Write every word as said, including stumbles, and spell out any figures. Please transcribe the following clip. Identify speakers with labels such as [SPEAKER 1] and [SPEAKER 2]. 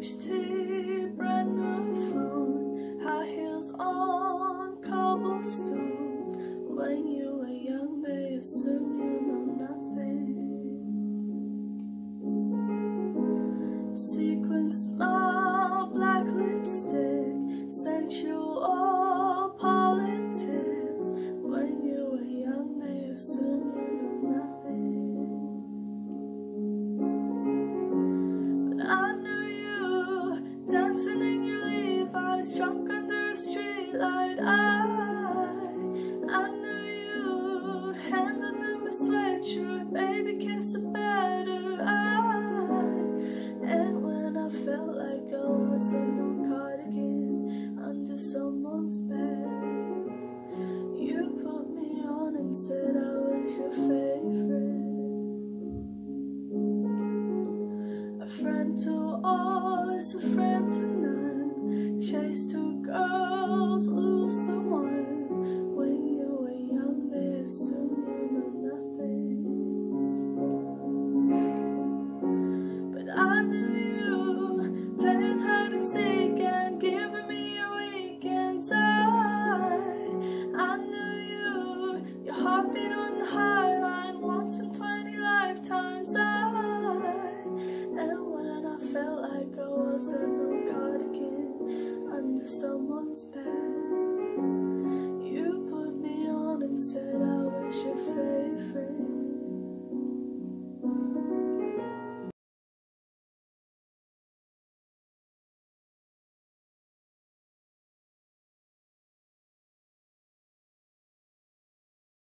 [SPEAKER 1] H T, brand new phone, high heels on cobblestones. When you were young, they assume you know nothing. Sequin smile, black lipstick, sexual politics. When you were young, they assume you know nothing. But I knew you dancing in your Levi's, drunk under a streetlight. I, I knew you handing them a sweatshirt, baby, kiss a better eye. And when I felt like I was in no cardigan under someone's bed, you put me on and said I was your favorite. A friend to all is a friend to none. Chase two girls, lose the one. When you were young, they assume you know nothing. But I knew